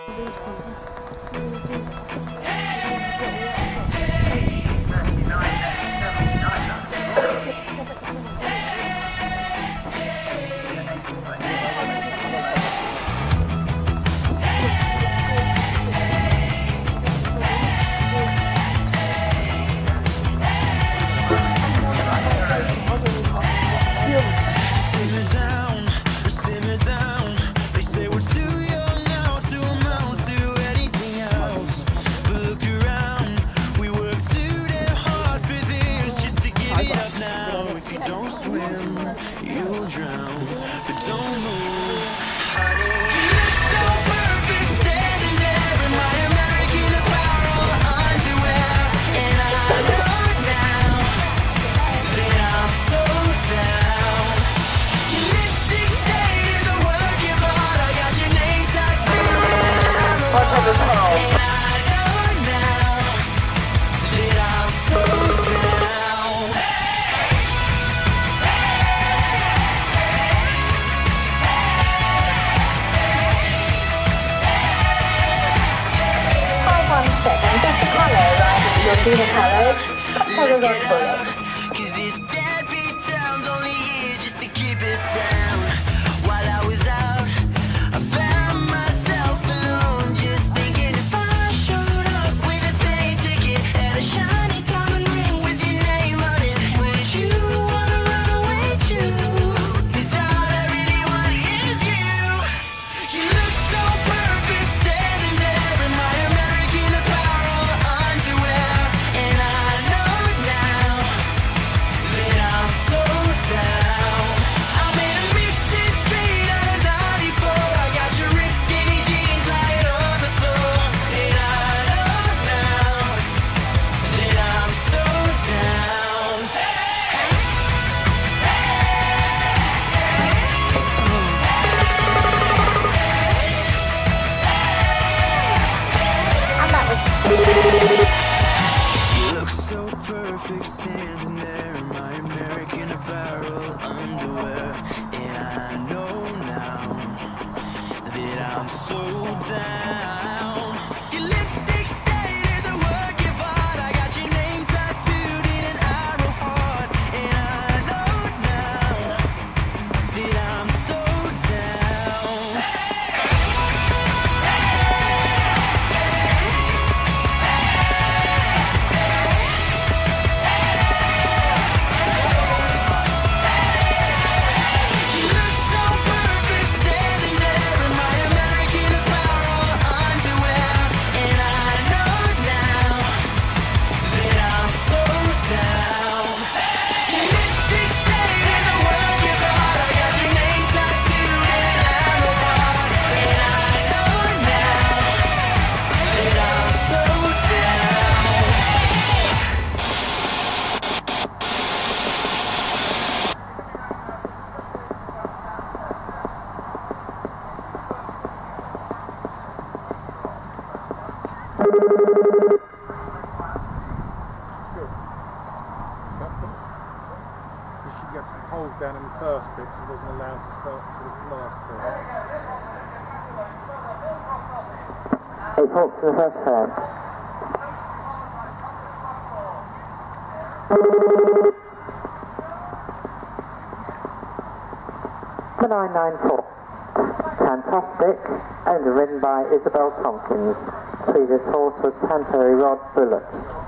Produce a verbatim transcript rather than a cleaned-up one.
See the colours, follow those bullets. Cause this deadbeat town's only here just to keep us down. While I was out, I found myself alone, just thinking if I showed up with a plane ticket and a shiny diamond ring with your name on it, would you wanna run away too? Cause all I really want is you. You look so perfect standing there in my American Apparel underwear. And I know now that I'm so down. I'm in a mixtape straight out of ninety-four. I got your ripped skinny jeans lying on the floor. And I know now that I'm so down. And that was You look so perfect standing there in my American Apparel underwear. And I know now that I'm so down. Your lipstick stain is a work of art. I got your name tattooed in an arrow heart. And I know now that I'm so down. You look so perfect standing there in my American Apparel underwear. And I know now that I'm so down. Your lipstick stain is a work of art. I got your name tattooed in an arrow heart. And I know now that I'm so down. She got some holes down in the first bit, she wasn't allowed to start to the last bit. Eight Hawks to the first turn. The nine nine four. Fantastic, owned and ridden by Isabel Tompkins. Previous horse was Panteryrod Bullet.